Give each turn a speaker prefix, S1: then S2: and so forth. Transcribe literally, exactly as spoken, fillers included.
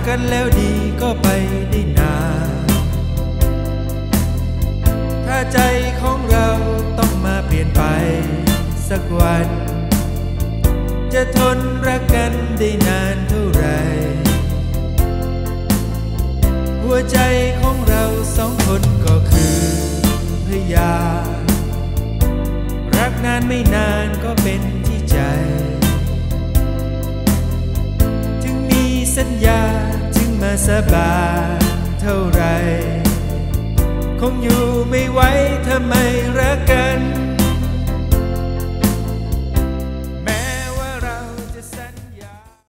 S1: กันแล้วดีก็ไปได้นานถ้าใจของเราต้องมาเปลี่ยนไปสักวันจะทนรักกันได้นานเท่าไรหัวใจของเราสองคนก็คือพยารักนานไม่นานก็เป็นที่ใจถึงมีสัญญาจึงมาสาบานเท่าไรคงอยู่ไม่ไหวถ้าไม่รักกัน